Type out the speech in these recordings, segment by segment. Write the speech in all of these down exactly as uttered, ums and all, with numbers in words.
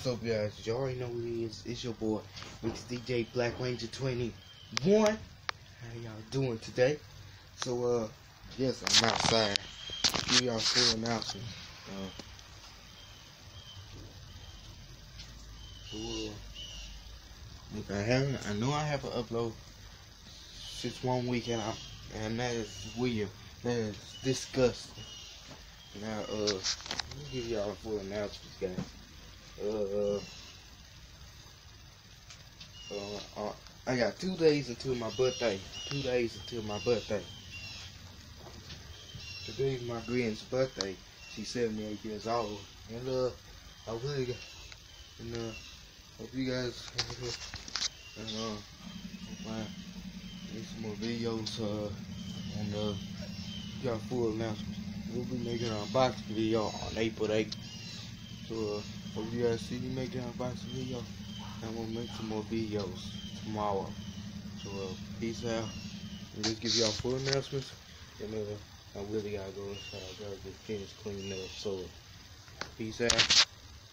What's up, guys? You already know who it is. It's your boy, Mix D J Black Ranger twenty-one. How y'all doing today? So, uh, yes, I'm outside. Give y'all a full announcement. Uh, so, uh, if I haven't, I know I have an upload since one week, and, I, and that is weird. That is disgusting. Now, uh, let me give y'all a full announcement, guys. Uh, uh, uh, I got two days until my birthday. Two days until my birthday. Today's my grand's birthday. She's seventy-eight years old. And, uh, I really got, and, uh, hope you guys, and, uh, my, make some more videos, uh, and, uh, got full announcements. We'll be making an unboxing video on April eighth. So, uh, hope you guys see me making an unboxing video. I'm gonna make some more videos tomorrow. So, uh, peace out. And just give y'all full announcements. And, uh, I really gotta go inside. I gotta get finished cleaning up. So, uh, peace out.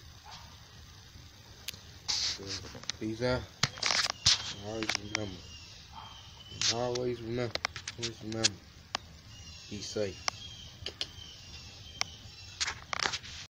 So, peace out. And always remember. And always remember. Always remember. Be safe.